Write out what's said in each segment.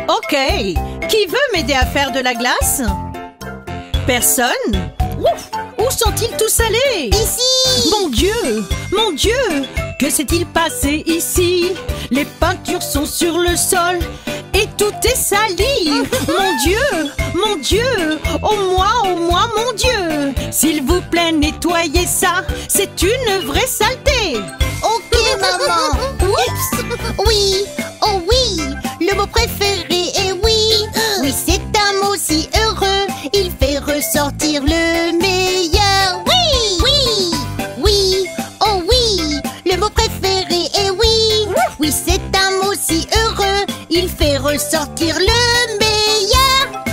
Ok. Qui veut m'aider à faire de la glace? Personne? Ouf. Où sont-ils tous allés? Ici! Mon Dieu, que s'est-il passé ici? Les peintures sont sur le sol et tout est sali. Mon Dieu, oh moi, mon Dieu. S'il vous plaît, nettoyez ça, c'est une vraie saleté. Ok, maman. Oups. Oui, oh oui, le mot préféré est oui. Oui, c'est un mot si heureux, il fait ressortir le meilleur. Oui, oui, oui, oh oui, le mot préféré est oui. Oui, c'est un mot si heureux, il fait ressortir le meilleur.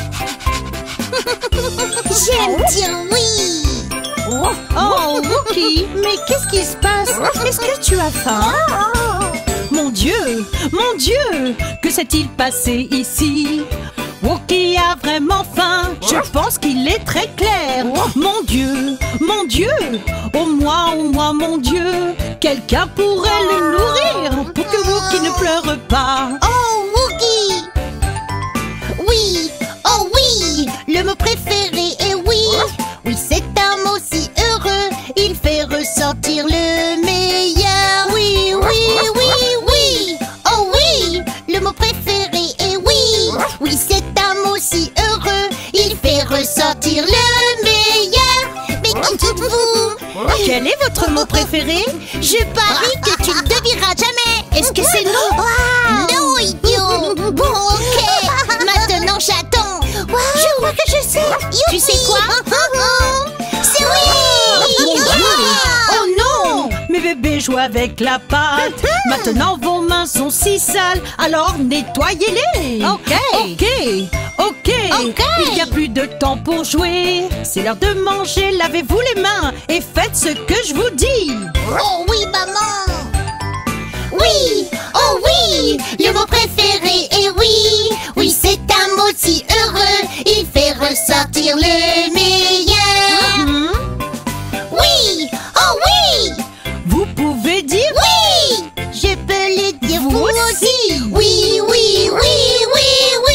J'aime dire oui. Oh, Wookie, mais qu'est-ce qui se passe? Est-ce que tu as faim? Mon Dieu, que s'est-il passé ici? Wookie a vraiment faim, je pense qu'il est très clair. Mon Dieu, oh moi, mon Dieu. Quelqu'un pourrait le nourrir pour que Wookie ne pleure pas. Oh, Wookie. Oui, oh oui, le mot préféré est oui. Oui, c'est un mot si heureux, il fait ressortir le meilleur. Oui, oui, oui, oui, oh oui, le mot préféré est oui. Oui, c'est un mot si heureux, il fait ressortir le meilleur. Mais qui dites-vous? Quel est votre mot préféré? Je parie que tu ne devineras jamais. Est-ce que c'est non? Non, idiot. Bon, ok. Maintenant, j'attends. Je crois que je sais. Tu sais quoi? C'est oui. Mon Dieu! Oh non! Mes bébés jouent avec la pâte. Maintenant vos mains sont si sales, alors nettoyez-les. Ok. Il n'y a plus de temps pour jouer. C'est l'heure de manger. Lavez-vous les mains et faites ce que je vous dis. Oh oui, maman. Oui, oh oui, le mot préféré est oui. Oui, c'est un mot si heureux, il fait ressortir le meilleur. Oui, oh oui. Vous pouvez dire oui. Je peux le dire vous aussi. Oui, oui, oui, oui, oui.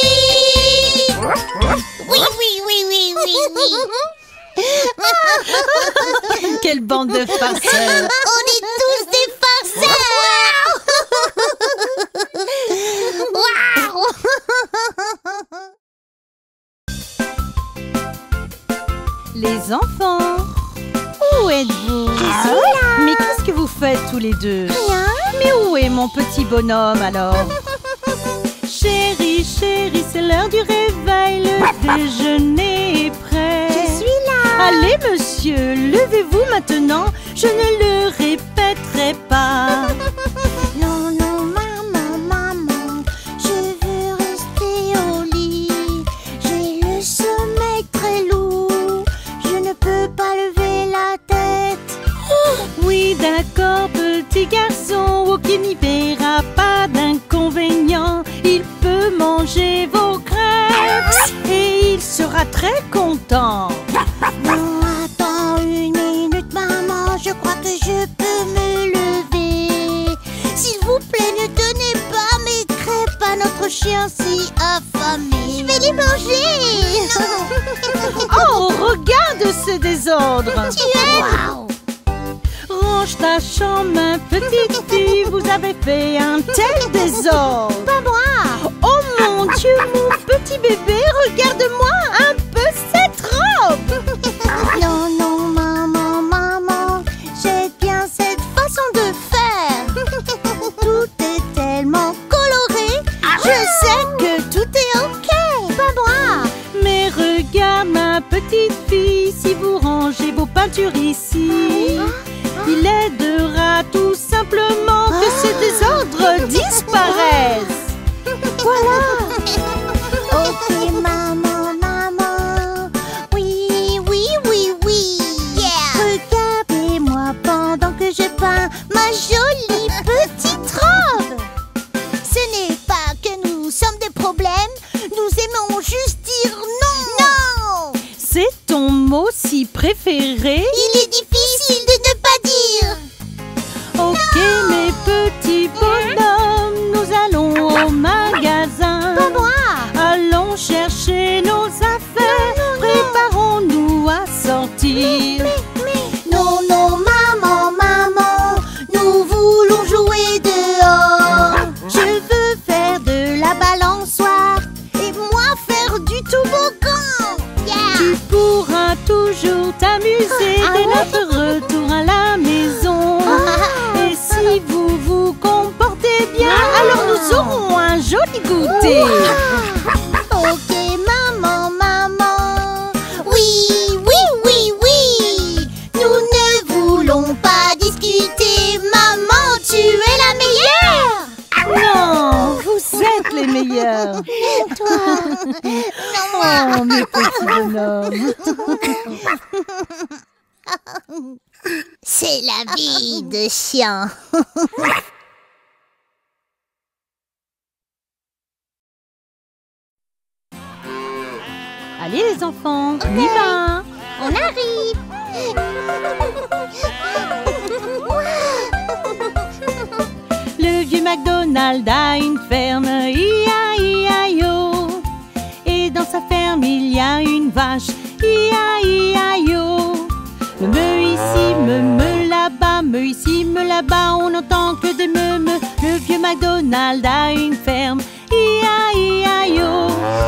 Oui, oui, oui, oui, oui, oui. quelle bande de farceurs. On est tous des farceurs. Waouh. Les enfants, où êtes-vous? Mais qu'est-ce que vous faites tous les deux? Rien. Mais où est mon petit bonhomme alors? Chérie, chérie, c'est l'heure du réveil, le déjeuner est prêt. Je suis là. Allez monsieur, levez-vous maintenant, je ne le répéterai pas. Non, non, maman, maman, je veux rester au lit. J'ai le sommeil très lourd, je ne peux pas lever la tête. Oui d'accord petit garçon, Wookie n'y verra pas d'inconvénient. Il peut manger vos crêpes et il sera très content. Non, attends une minute, maman, je crois que je peux me lever. S'il vous plaît, ne donnez pas mes crêpes à notre chien si affamé. Je vais les manger. Oh, regarde ce désordre. Tu aimes? Wow. Range ta chambre, ma petite fille, vous avez fait un tel désordre. Pas moi. Oh mon Dieu, mon petit bébé, regarde-moi un peu cette robe. Non, non, maman, maman, j'aime bien cette façon de faire. Tout est tellement coloré, je sais que tout est ok. Pas moi. Mais regarde ma petite fille, si vous rangez vos peintures ici, il aidera tout simplement que ce désordre disparaisse. Voilà. Ok, maman, maman. Oui, oui, oui, oui. Regardez-moi pendant que je peins ma jolie petite robe. Ce n'est pas que nous sommes des problèmes, nous aimons juste dire non. Non. C'est ton mot si préféré? Il est difficile de ne pas dire. Ok, mes petits bonhommes, nous allons au magasin. Pas discuter. Ok, maman, maman. Oui, oui, oui, oui. Nous ne voulons pas discuter. Maman, tu es la meilleure. Non, vous êtes les meilleurs. Toi. Non, moi. Oh, mes petits bonhommes. C'est la vie de chien. Allez les enfants, on y va. On arrive. Le vieux McDonald a une ferme, I-A-I-A-I-O. Et dans sa ferme il y a une vache, I-A-I-A-I-O. Me ici, me là-bas, me ici, me là-bas, on n'entend que des me. Le vieux McDonald a une ferme, I-A-I-A-I-O.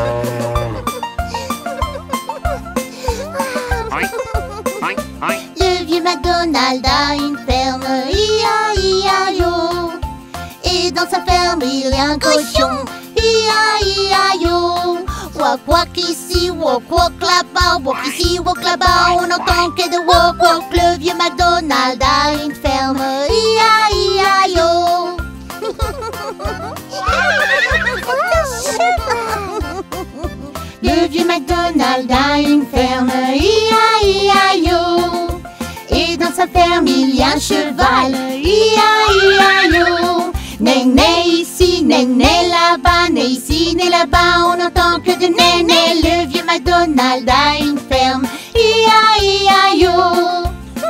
Le vieux McDonald a une ferme, I-A-I-A-I-O. Et dans sa ferme il y a un cochon, I-A-I-A-I-O. Walk, walk ici, walk, walk là-bas, walk ici, walk là-bas, on n'entend que de walk, walk. Le vieux McDonald a une ferme, I-A-I-A-I-O. Le vieux McDonald a une ferme, I-A-I-A-I-O. Et dans sa ferme il y a un cheval, I-A-I-A-I-O. Né ici, né là-bas, né ici, né là-bas, on n'entend que de né. Le vieux McDonald a une ferme, I-A-I-A-I-O.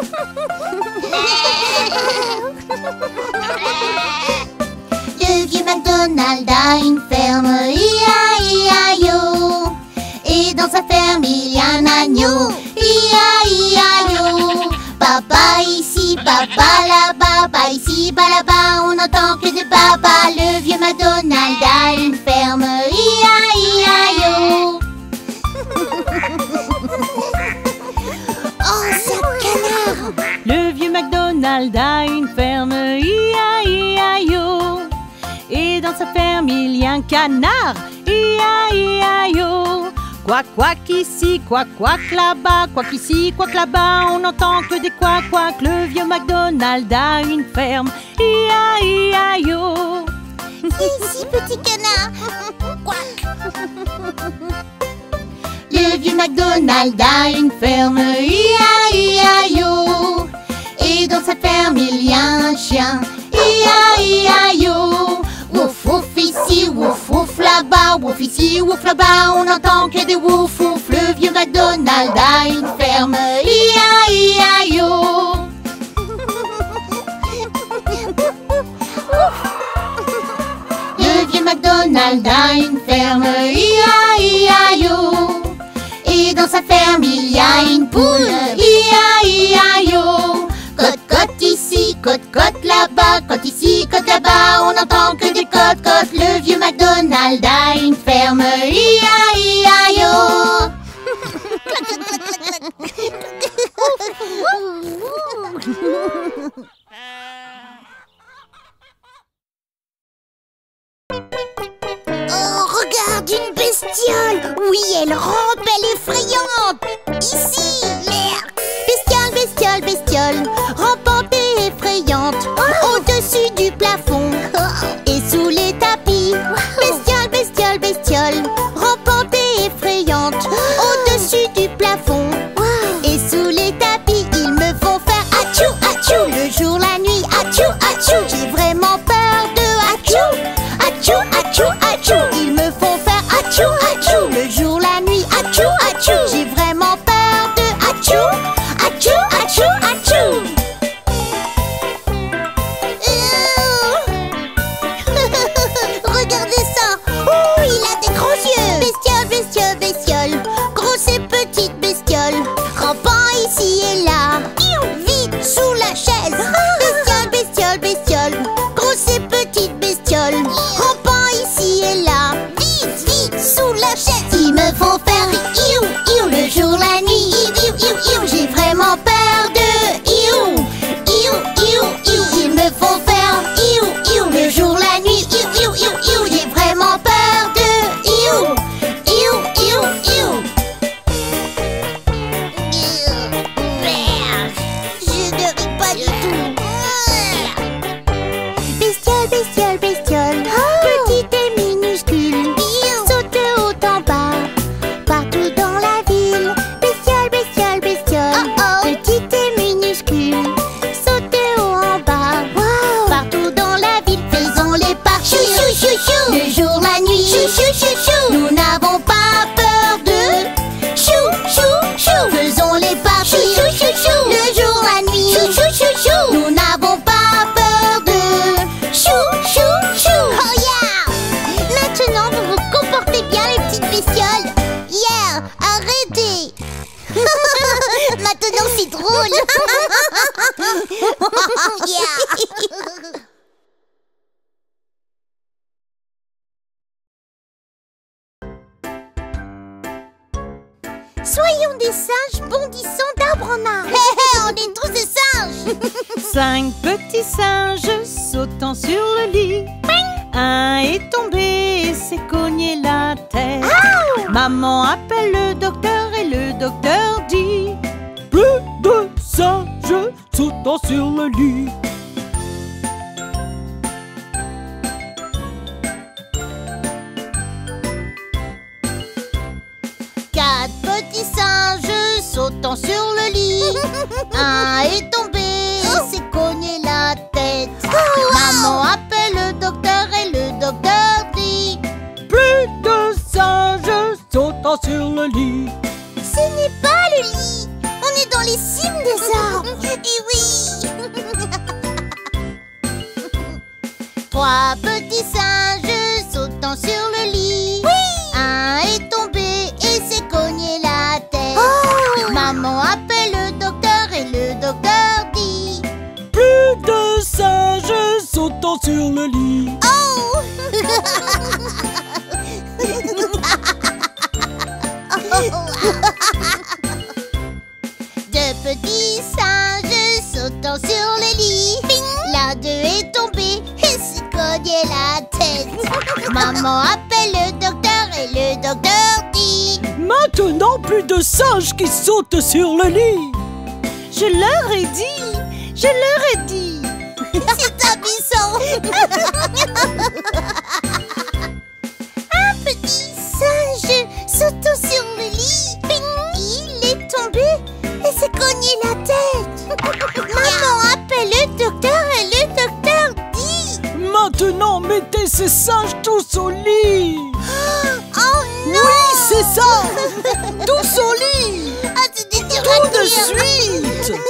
Le vieux McDonald a une ferme, I-A-I-A-I-O. Et dans sa ferme il y a un agneau, I-A-I-A-I-O. Papa ici, papa là-bas, pas ici, pas là-bas, on n'entend que de papa. Le vieux McDonald a une ferme, I-A-I-A-I-O. Oh, c'est un canard. Le vieux McDonald a une ferme, I-A-I-A-I-O. Et dans sa ferme il y a un canard, I-A-I-A-I-O. Quack, quack ici, quack, quack là-bas, quack ici, quack là-bas, on n'entend que des quack, quack. Le vieux McDonald a une ferme, I-A-I-A-I-O. Ici, petit canard. Quack. Le vieux McDonald a une ferme, I-A-I-A-I-O. Et dans sa ferme il y a un chien, I-A-I-A-I-O. Wouf wouf ici, wouf wouf là-bas, wouf ici, wouf là-bas, on n'entend que des wouf wouf. Le vieux McDonald a une ferme, I-A-I-A-I-O. Le vieux McDonald a une ferme, I-A-I-A-I-O. Et dans sa ferme il y a une poule, I-A-I-A-I-O. Cote, cote ici, cote, cote là-bas, cote ici, cote là-bas, on n'entend que des cotes, cotes. Le vieux McDonald a une ferme, I-A-I-A-I-O. Oh, regarde, une bestiole. Oui, elle rampe, elle est effrayante. Ici, merde. Bestiole, bestiole, bestiole, rampante et effrayante, au-dessus du plafond et sous les tapis. Bestiole, bestiole, bestiole, rampante et effrayante, au-dessus du plafond et sous les tapis. Ils me font faire atchou, atchou, le jour, la nuit, atchou, atchou. J'ai vraiment peur de atchou, atchou, atchou, atchou. Ils me font faire atchou, atchou, le jour, la nuit, atchou, atchou. J'ai vraiment peur de bestiole, bestiole, petite et minuscule, saute haut en bas, partout dans la ville. Bestiole, bestiole, bestiole, petite et minuscule, saute haut en bas, partout dans la ville. Faisons-les partir, chou, chou, chou, le jour, la nuit, chou, chou, chou, chou. Nous n'avons pas peur de chou, chou, chou. Faisons-les partir, chou, chou, chou, chou, le jour, la nuit, chou, chou, chou, chou. Nous n'avons pas peur de chou, chou, chou. Oh yeah! Maintenant vous vous comportez bien les petites bestioles. Yeah! Arrêtez. Maintenant c'est drôle. Yeah! Soyons des singes bondissant d'arbre en arbre. On est tous des singes. 5 petits singes sautant sur le lit. Un est tombé et s'est cogné la tête. Maman appelle le docteur et le docteur dit: plus de singes sautant sur le lit. Quatre petits singes sautant sur le lit. Un est tombé et s'est cogné la tête. Maman appelle le docteur et le docteur dit: Plus de singes sautant sur le lit. ce n'est pas le lit, on est dans les cimes des arbres. Et oui. Trois petits singes sautant sur le lit. Un est tombé et s'est cogné la tête. Maman appelle le docteur et le docteur dit: Plus de singes sautant sur le lit. oh. Deux petits singes sautant sur le lit. L'un d'eux est tombé et s'est cogné la tête. Maman appelle le docteur et le docteur dit: Maintenant, plus de singes qui sautent sur le lit. Je leur ai dit, je leur ai dit. c'est amusant. Un petit singe sautant sur le lit. Il est tombé et s'est cogné la tête. Maman appelle le docteur et le docteur dit: Maintenant, mettez ces singes tous au lit. oh non. Oui, c'est ça. Tous au lit. Ah, c'était dur à Tout de dire. suite.